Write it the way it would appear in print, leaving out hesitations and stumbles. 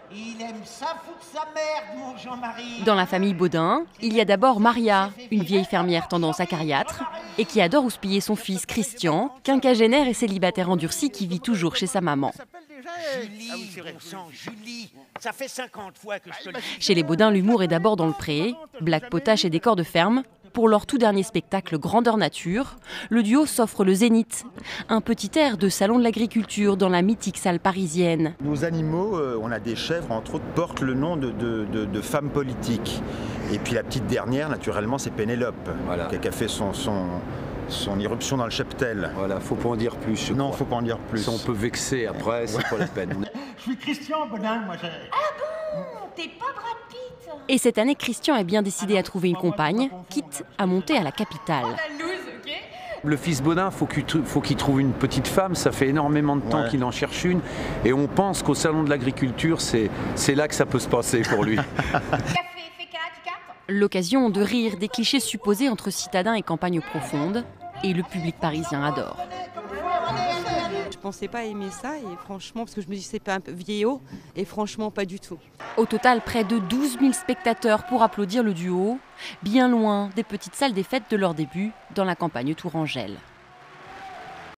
Il aime ça foutre sa merde, mon Jean-Marie. Dans la famille Baudin, il y a d'abord Maria, une vieille fermière tendance acariâtre, et qui adore houspiller son fils Christian, quinquagénaire et célibataire endurci qui vit toujours chez sa maman. Julie, bon sang, Julie, ça fait 50 fois que je te le dis. Chez les Baudin, l'humour est d'abord dans le pré, blagues potaches et décors de ferme. Pour leur tout dernier spectacle Grandeur Nature, le duo s'offre le Zénith, un petit air de salon de l'agriculture dans la mythique salle parisienne. Nos animaux, on a des chèvres, entre autres, portent le nom de femmes politiques. Et puis la petite dernière, naturellement, c'est Pénélope, voilà, qui a fait son irruption dans le cheptel. Voilà, faut pas en dire plus. Non, faut pas en dire plus. Si on peut vexer après, c'est pas la peine. Je suis Christian Baudin, moi. Ah bon? T'es pas Brad Pitt? Et cette année, Christian est bien décidé à trouver une compagne, quitte à monter à la capitale. Le fils Baudin, faut qu'il trouve une petite femme. Ça fait énormément de temps qu'il en cherche une. Et on pense qu'au salon de l'agriculture, c'est là que ça peut se passer pour lui. L'occasion de rire des clichés supposés entre citadins et campagnes profondes. Et le public parisien adore. Je pensais pas aimer ça, et franchement, parce que je me dis c'est pas un peu vieillot, et franchement pas du tout. Au total, près de 12 000 spectateurs pour applaudir le duo, bien loin des petites salles des fêtes de leur début dans la campagne tourangelle.